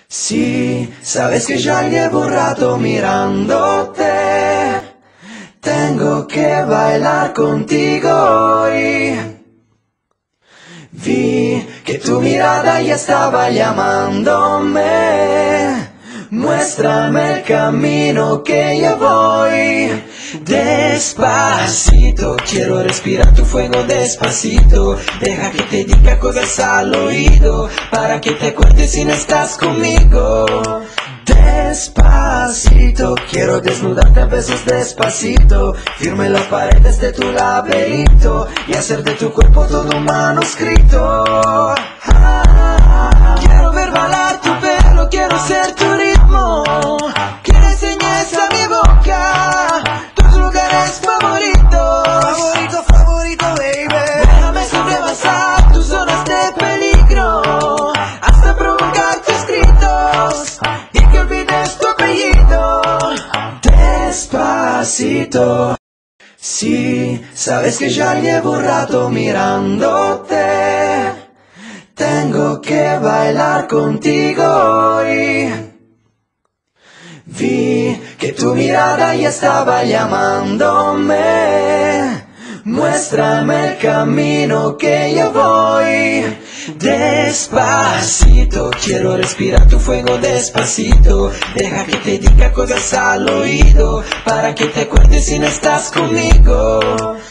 Sí, sabes que ya llevo un rato mirándote. Tengo que bailar contigo hoy. Vi que tu mirada ya estaba llamándome. Muéstrame el camino que yo voy. Despacito, quiero respirar tu fuego despacito. Deja que te diga cosas al oído, para que te acuerdes si no estás conmigo. Despacito, quiero desnudarte a besos despacito. Firme las paredes de tu laberinto y hacer de tu cuerpo todo un manuscrito. Quiero ver bailar tu pelo, quiero ser tu ritmo. Que le enseñes a mi boca tus lugares favoritos. Favorito, favorito, baby. Déjame sobrepasar tus zonas de peligro, hasta provocar tus gritos y que olvides tu apellido. Despacito. Sí, sabes que ya llevo un rato mirándote. Tengo que bailar contigo hoy. Vi que tu mirada ya estaba llamándome. Muéstrame el camino que yo voy. Despacito, quiero respirar tu fuego despacito. Deja que te diga cosas al oído, para que te acuerdes si no estás conmigo.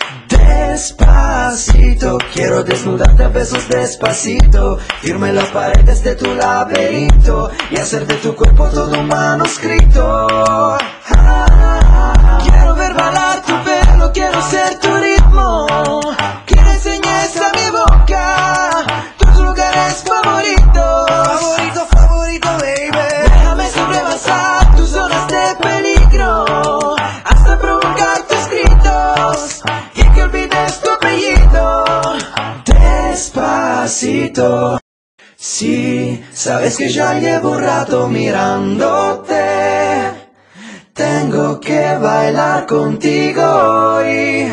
Despacito, quiero desnudarte a besos despacito. Firme las paredes de tu laberinto y hacer de tu cuerpo todo un manuscrito. Quiero ver bailar tu pelo, quiero ser tu ritmo. Que le enseñes a mi boca tus lugares favoritos. Favorito, favorito, baby. Déjame sobrepasar tus zonas de peligro, hasta provocar tus gritos y que olvides tu apellido. Despacito. Sí, sabes que ya llevo un rato mirándote. Tengo que bailar contigo hoy.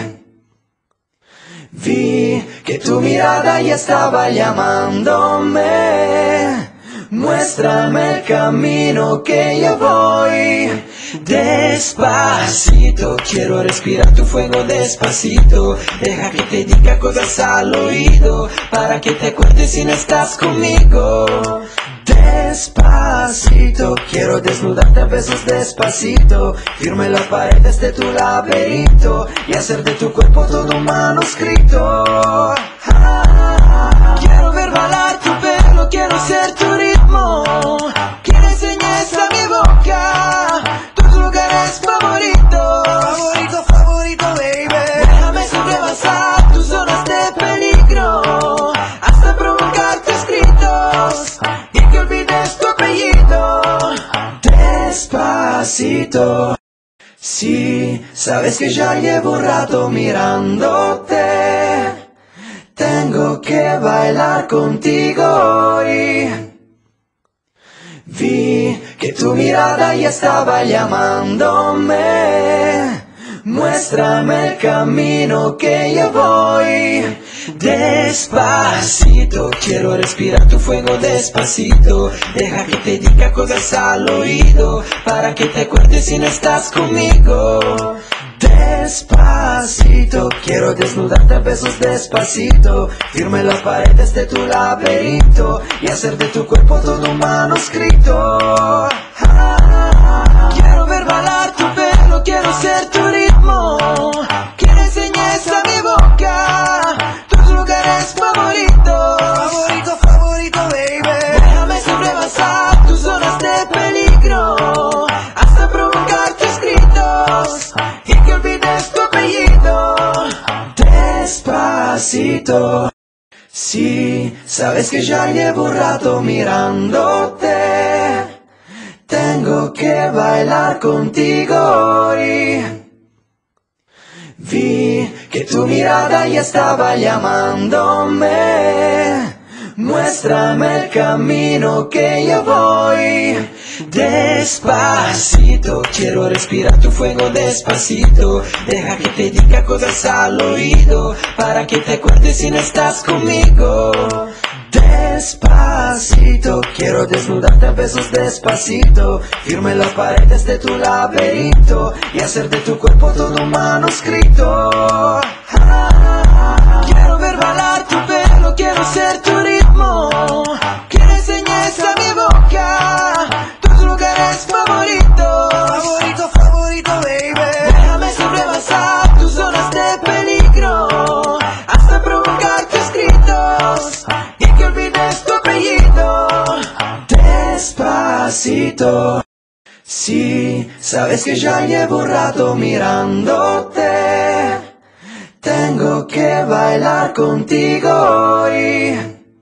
Vi que tu mirada ya estaba llamándome. Muéstrame el camino que yo voy. Despacito, quiero respirar tu fuego despacito. Deja que te diga cosas al oído, para que te acuerdes si no estás conmigo. Despacito, quiero desnudarte a besos despacito. Firme las paredes de tu laberinto y hacer de tu cuerpo todo un manuscrito. Quiero ver bailar tu pelo, quiero ser tu ritmo. Que le enseñes a mi boca tus lugares favoritos. Favorito, favorito, baby. Déjame sobrepasar tus zonas de peligro, hasta provocar tus gritos y que olvides tu apellido. Despacito. Sí, sabes que ya llevo un rato mirándote. Tengo que bailar contigo hoy. Vi que tu mirada ya estaba llamándome. Muéstrame el camino que yo voy. Despacito, quiero respirar tu fuego despacito. Deja que te diga cosas al oído, para que te acuerdes si no estás conmigo. Despacito, quiero desnudarte a besos despacito. Firme las paredes de tu laberinto y hacer de tu cuerpo todo un manuscrito. Quiero ver bailar tu pelo, quiero ser tu ritmo. Que le enseñes a mi boca tus lugares favoritos. Favorito, favorito, baby. Déjame sobrepasar tus zonas de peligro, hasta provocar tus gritos y que olvides tu apellido. Despacito. Sí, sabes que ya llevo un rato mirándote. Tengo que bailar contigo hoy. Vi que tu mirada ya estaba llamándome. Muéstrame el camino que yo voy. Despacito, quiero respirar tu fuego despacito. Deja que te diga cosas al oído, para que te acuerdes si no estás conmigo. Despacito, quiero desnudarte a besos despacito, firme las paredes de tu laberinto y hacer de tu cuerpo todo un manuscrito. Quiero ver bailar tu pelo, quiero ser tu ritmo. Que le enseñes a mi boca tus lugares favoritos. Favorito, favorito, baby. Déjame sobrepasar tus zonas de peligro hasta provocar tus gritos y que olvides tu apellido. Despacito, si sabes que ya llevo un rato mirándote, tengo que bailar contigo hoy.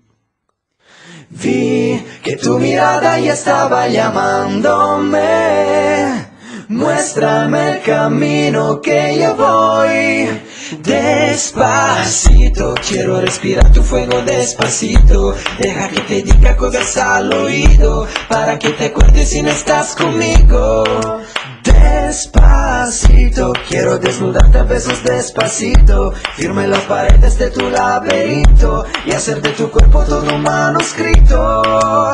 Vi que tu mirada ya estaba llamándome. Muéstrame el camino que yo voy. Despacito, quiero respirar tu fuego despacito. Deja que te diga cosas al oído para que te acuerdes si no estás conmigo. Despacito, quiero desnudarte a besos despacito, firme las paredes de tu laberinto y hacer de tu cuerpo todo un manuscrito.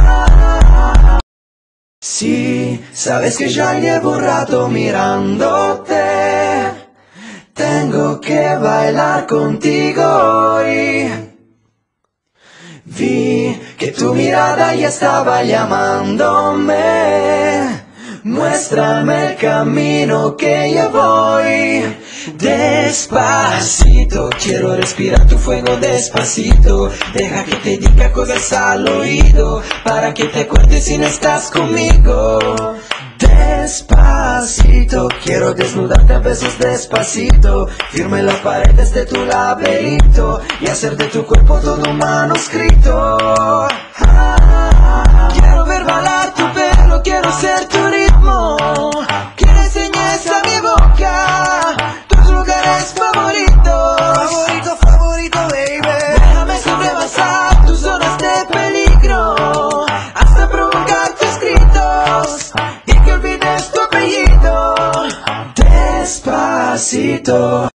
Si sabes que ya llevo un rato mirándote, tengo que bailar contigo hoy. Vi que tu mirada ya estaba llamándome. Muéstrame el camino que yo voy. Despacito, quiero respirar tu fuego despacito. Deja que te diga cosas al oído para que te acuerdes si no estás conmigo. Despacito, quiero desnudarte a besos despacito, firme las paredes de tu laberinto y hacer de tu cuerpo todo un manuscrito. Quiero ver bailar tu pelo, quiero ser tu ritmo. Que le enseñes a mi boca tus lugares favoritos. Favorito, favorito, baby. Déjame sobrepasar tus zonas de peligro hasta provocar tus gritos y que olvides tu apellido. Despacito.